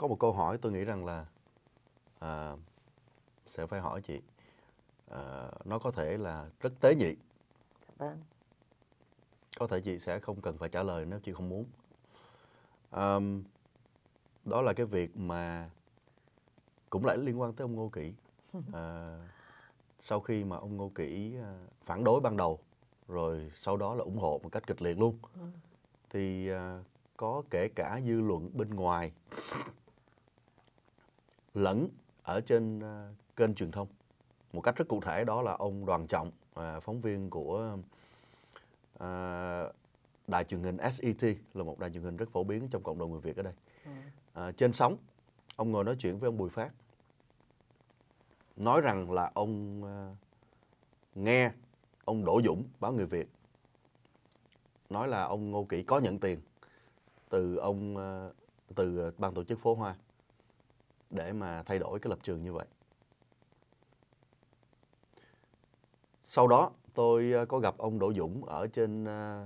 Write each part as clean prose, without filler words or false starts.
một câu hỏi tôi nghĩ rằng là sẽ phải hỏi chị. Nó có thể là rất tế nhị. Vâng. Có thể chị sẽ không cần phải trả lời nếu chị không muốn. Đó là cái việc mà cũng lại liên quan tới ông Ngô Kỷ. Sau khi mà ông Ngô Kỷ phản đối ban đầu, rồi sau đó là ủng hộ một cách kịch liệt luôn, thì có kể cả dư luận bên ngoài lẫn ở trên kênh truyền thông, một cách rất cụ thể, đó là ông Đoàn Trọng, phóng viên của đài truyền hình SET, là một đài truyền hình rất phổ biến trong cộng đồng người Việt ở đây. Trên sóng, ông ngồi nói chuyện với ông Bùi Phát, nói rằng là ông nghe ông Đỗ Dũng, báo Người Việt, nói là ông Ngô Kỷ có nhận tiền từ ban tổ chức Phố Hoa để mà thay đổi cái lập trường như vậy. Sau đó tôi có gặp ông Đỗ Dũng ở trên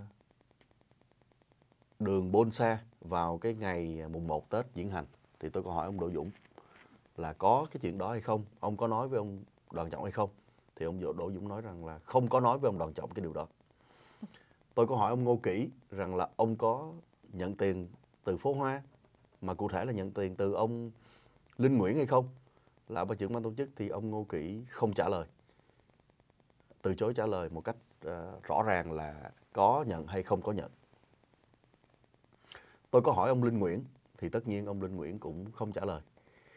đường Bôn Sa vào cái ngày mùng 1 Tết diễn hành. Thì tôi có hỏi ông Đỗ Dũng là có cái chuyện đó hay không, ông có nói với ông Đoàn Trọng hay không. Thì ông Đỗ Dũng nói rằng là không có nói với ông Đoàn Trọng cái điều đó. Tôi có hỏi ông Ngô Kỷ rằng là ông có nhận tiền từ Phố Hoa, mà cụ thể là nhận tiền từ ông Linh Nguyễn hay không, là ban trưởng ban tổ chức, thì ông Ngô Kỷ không trả lời, từ chối trả lời một cách rõ ràng là có nhận hay không có nhận. Tôi có hỏi ông Linh Nguyễn thì tất nhiên ông Linh Nguyễn cũng không trả lời.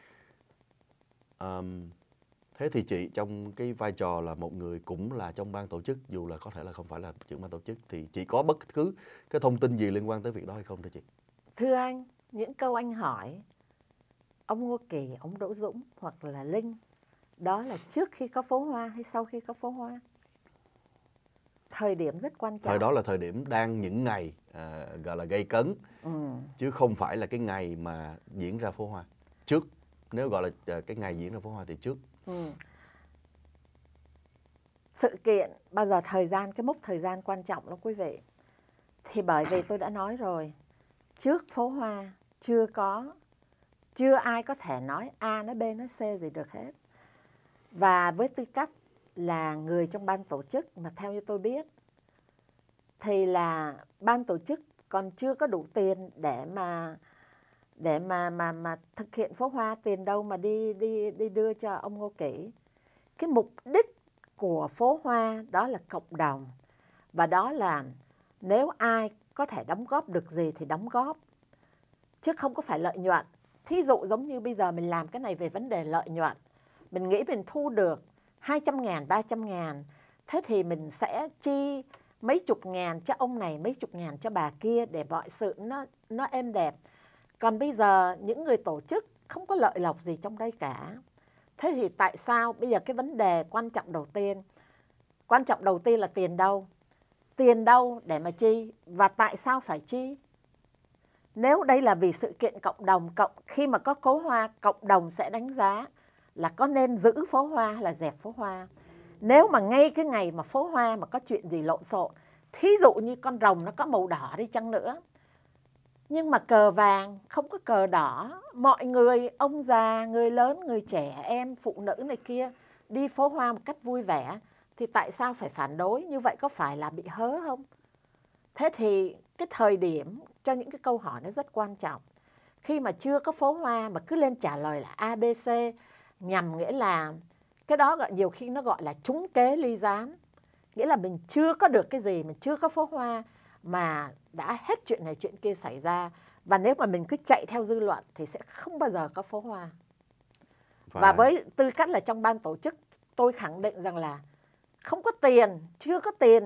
Thế thì chị trong cái vai trò là một người cũng là trong ban tổ chức, dù là có thể là không phải là trưởng ban tổ chức, thì chị có bất cứ cái thông tin gì liên quan tới việc đó hay không thưa chị? Thưa anh, những câu anh hỏi ông Ngô Kỷ, ông Đỗ Dũng hoặc là Linh, đó là trước khi có Phố Hoa hay sau khi có Phố Hoa? Thời điểm rất quan trọng. Thời đó là thời điểm đang những ngày gọi là gây cấn, chứ không phải là cái ngày mà diễn ra Phố Hoa. Trước, nếu gọi là cái ngày diễn ra Phố Hoa thì trước. Sự kiện bao giờ thời gian, cái mốc thời gian quan trọng lắm quý vị. Thì bởi vì tôi đã nói rồi, trước Phố Hoa chưa ai có thể nói A nói B nói C gì được hết. Và với tư cách là người trong ban tổ chức, mà theo như tôi biết thì là ban tổ chức còn chưa có đủ tiền để mà thực hiện Phố Hoa. Tiền đâu mà đi đưa cho ông Ngô Kỷ. Cái mục đích của Phố Hoa đó là cộng đồng, và đó là nếu ai có thể đóng góp được gì thì đóng góp, chứ không có phải lợi nhuận. Thí dụ giống như bây giờ mình làm cái này về vấn đề lợi nhuận, mình nghĩ mình thu được 200.000, 300.000, thế thì mình sẽ chi mấy chục ngàn cho ông này, mấy chục ngàn cho bà kia để mọi sự nó êm đẹp. Còn bây giờ những người tổ chức không có lợi lộc gì trong đây cả. Thế thì tại sao bây giờ cái vấn đề quan trọng đầu tiên là tiền đâu? Tiền đâu để mà chi, và tại sao phải chi? Nếu đây là vì sự kiện cộng đồng, khi mà có Phố Hoa, cộng đồng sẽ đánh giá là có nên giữ Phố Hoa hay là dẹp Phố Hoa. Nếu mà ngay cái ngày mà Phố Hoa mà có chuyện gì lộn xộn, thí dụ như con rồng nó có màu đỏ đi chăng nữa, nhưng mà cờ vàng không có cờ đỏ, mọi người, ông già, người lớn, người trẻ, em, phụ nữ này kia đi Phố Hoa một cách vui vẻ, thì tại sao phải phản đối? Như vậy có phải là bị hớ không? Thế thì cái thời điểm cho những cái câu hỏi nó rất quan trọng. Khi mà chưa có Phố Hoa mà cứ lên trả lời là ABC, nhằm nghĩa là cái đó nhiều khi nó gọi là trúng kế ly gián. Nghĩa là mình chưa có được cái gì, mình chưa có Phố Hoa mà đã hết chuyện này chuyện kia xảy ra. Và nếu mà mình cứ chạy theo dư luận thì sẽ không bao giờ có Phố Hoa. Và với tư cách là trong ban tổ chức, tôi khẳng định rằng là không có tiền, chưa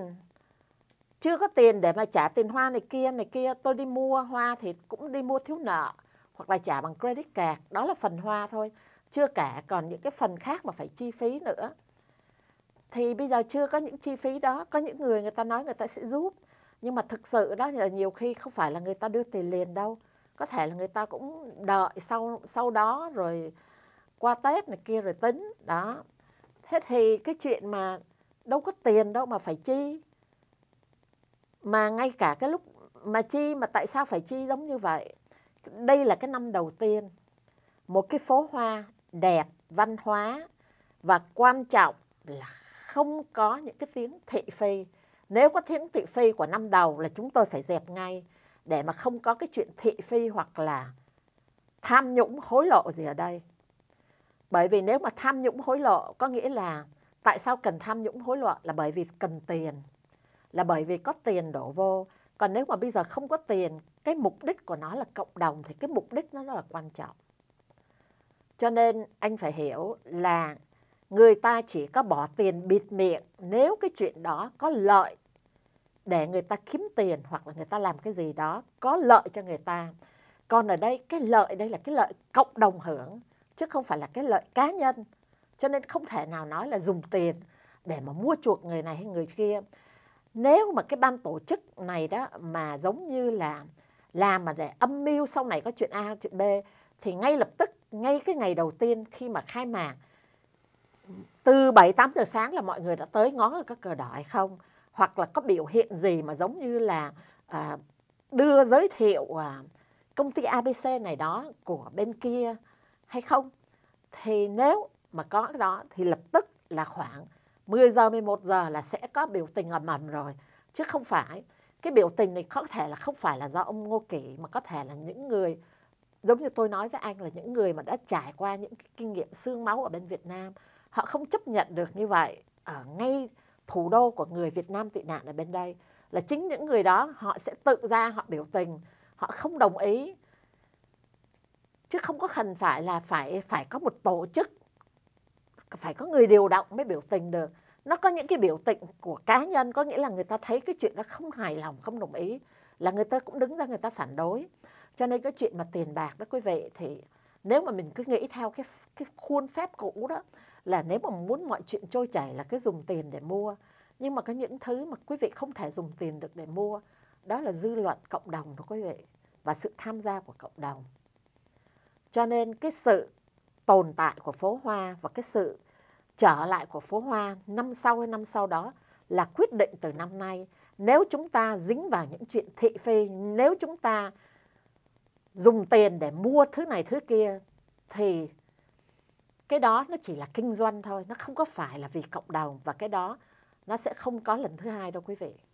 có tiền để mà trả tiền hoa này kia. Tôi đi mua hoa thì cũng đi mua thiếu nợ hoặc là trả bằng credit card, đó là phần hoa thôi. Chưa kể còn những cái phần khác mà phải chi phí nữa. Thì bây giờ chưa có những chi phí đó. Có những người ta nói người ta sẽ giúp, nhưng mà thực sự đó là nhiều khi không phải là người ta đưa tiền liền đâu. Có thể là người ta cũng đợi sau đó rồi qua Tết này kia rồi tính đó. Thế thì cái chuyện mà đâu có tiền đâu mà phải chi. Mà ngay cả cái lúc mà chi, mà tại sao phải chi giống như vậy? Đây là cái năm đầu tiên. một cái phố hoa đẹp, văn hóa, và quan trọng là không có những cái tiếng thị phi. Nếu có tiếng thị phi của năm đầu là chúng tôi phải dẹp ngay, để mà không có cái chuyện thị phi hoặc là tham nhũng hối lộ gì ở đây. Bởi vì nếu mà tham nhũng hối lộ có nghĩa là tại sao cần tham nhũng hối lộ, là bởi vì cần tiền, là bởi vì có tiền đổ vô. Còn nếu mà bây giờ không có tiền, cái mục đích của nó là cộng đồng, thì cái mục đích nó rất là quan trọng. Cho nên anh phải hiểu là người ta chỉ có bỏ tiền bịt miệng nếu cái chuyện đó có lợi để người ta kiếm tiền, hoặc là người ta làm cái gì đó có lợi cho người ta. Còn ở đây, cái lợi đây là cái lợi cộng đồng hưởng, chứ không phải là cái lợi cá nhân. Cho nên không thể nào nói là dùng tiền để mà mua chuộc người này hay người kia. Nếu mà cái ban tổ chức này đó mà giống như là làm mà để âm mưu sau này có chuyện A, chuyện B, thì ngay lập tức, ngay cái ngày đầu tiên khi mà khai mạc, từ 7-8 giờ sáng là mọi người đã tới ngó có cờ đỏ hay không, hoặc là có biểu hiện gì mà giống như là đưa giới thiệu công ty ABC này đó của bên kia hay không. Thì nếu mà có cái đó thì lập tức là khoảng 10 giờ, 11 giờ là sẽ có biểu tình ầm ầm rồi. Chứ không phải, cái biểu tình này có thể là không phải là do ông Ngô Kỷ, mà có thể là những người, giống như tôi nói với anh, là những người mà đã trải qua những cái kinh nghiệm xương máu ở bên Việt Nam. Họ không chấp nhận được như vậy ở ngay thủ đô của người Việt Nam tị nạn ở bên đây. Là chính những người đó họ sẽ tự ra họ biểu tình, họ không đồng ý. Chứ không có cần phải là phải có một tổ chức, phải có người điều động mới biểu tình được. Nó có những cái biểu tình của cá nhân, có nghĩa là người ta thấy cái chuyện đó không hài lòng, không đồng ý, là người ta cũng đứng ra người ta phản đối. Cho nên cái chuyện mà tiền bạc đó quý vị, thì nếu mà mình cứ nghĩ theo cái khuôn phép cũ đó, là nếu mà muốn mọi chuyện trôi chảy là cứ dùng tiền để mua. Nhưng mà có những thứ mà quý vị không thể dùng tiền được để mua, đó là dư luận cộng đồng đó quý vị, và sự tham gia của cộng đồng. Cho nên cái sự tồn tại của phố hoa và cái sự trở lại của phố hoa năm sau hay năm sau đó là quyết định từ năm nay. Nếu chúng ta dính vào những chuyện thị phi, nếu chúng ta dùng tiền để mua thứ này thứ kia, thì cái đó nó chỉ là kinh doanh thôi, nó không có phải là vì cộng đồng, và cái đó nó sẽ không có lần thứ hai đâu quý vị.